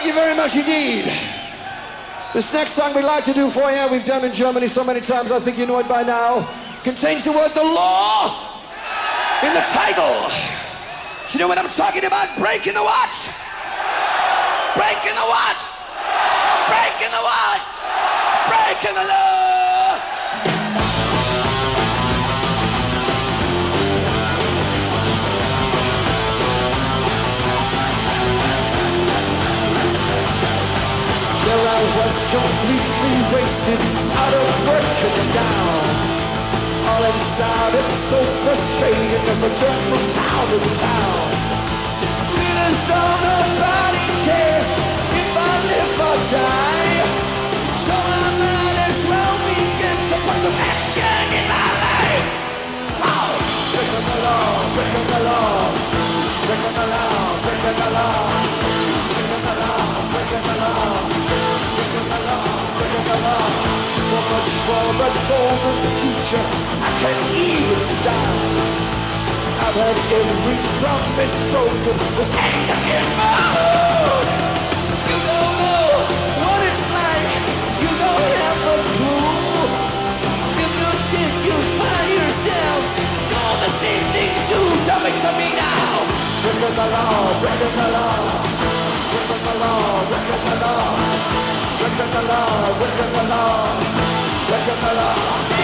you very much indeed. This next song we'd like to do for you, we've done in Germany so many times, I think you know it by now, contains the word "the law" in the title. You know what I'm talking about? Breaking the what? Breaking the what? Breaking the what? Breaking the law. There I was, completely wasted, out of work and down. All inside, it's so frustrating as I turn from town to town. Feeling as though nobody cares if I live or die. So I might as well begin to put some action in my life. Oh, breaking the law, breaking the law, breaking the law, breaking the law, breaking the law, breaking the law, breaking the law, breaking the law. So much for the golden future I can't even stand. I've had every promise broken, was hanging in my heart. You don't know what it's like, you don't have a clue. If you think you find yourselves doing the same thing too, tell me to me now. Breaking the law, breaking the law, breaking the law, breaking the law, breaking the law, breaking the law, breaking the law.